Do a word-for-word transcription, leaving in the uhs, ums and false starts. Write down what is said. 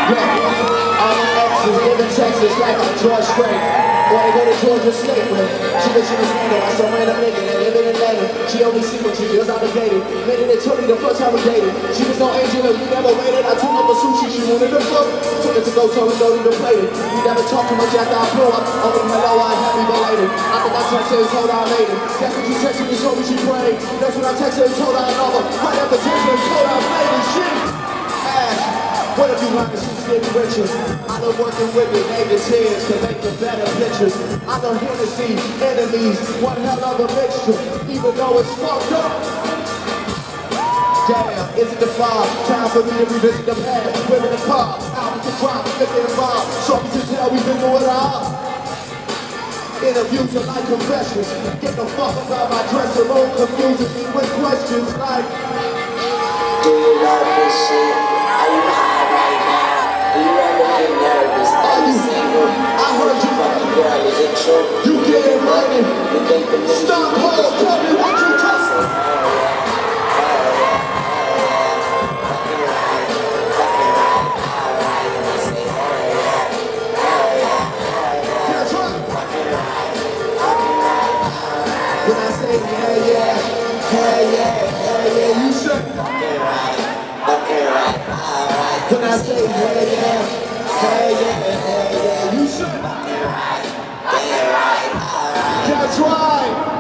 All my exes live in Texas like I'm George Strait. Wanna go to Georgia State with. She wish she was handled like some random nigga that live in Atlanta. She only see what she feels obligated. Made it to me the first time we dated. She was no angel and we never waited. I took her for sushi, she wanted to float. Took her to go so we don't even play it. We never talked too much after I blew up. Only hello, I'm happy belated. I think I texted her and told her I made it. That's what you texted me, told me she prayed. That's when I texted her and told her I love her. Right after texting her and told her I made it. Shit. Ash. What if you learn to see getting richer? I love working with the neighbors' heads to make the better pictures. I know Hennessy, enemies, one hell of a mixture, even though it's fucked up. Damn, is it the far? Time for me to revisit the past. Women in cars, albums to drop, flipping and bomb. So we can tell we've been doing it all. Interviews are like confessions. Get the fuck about my dressing room, confusing me with questions like, do you love this shit? Are you high right now? Do you ever get nervous? Are you single? I heard you. Fucking girl, is it true? You getting money? You think the nigga Stockholm, tell me what you just said. When I say hell yeah, hell yeah, hell yeah, you should. When I say hell yeah, hell yeah, hell yeah, you should. That's right.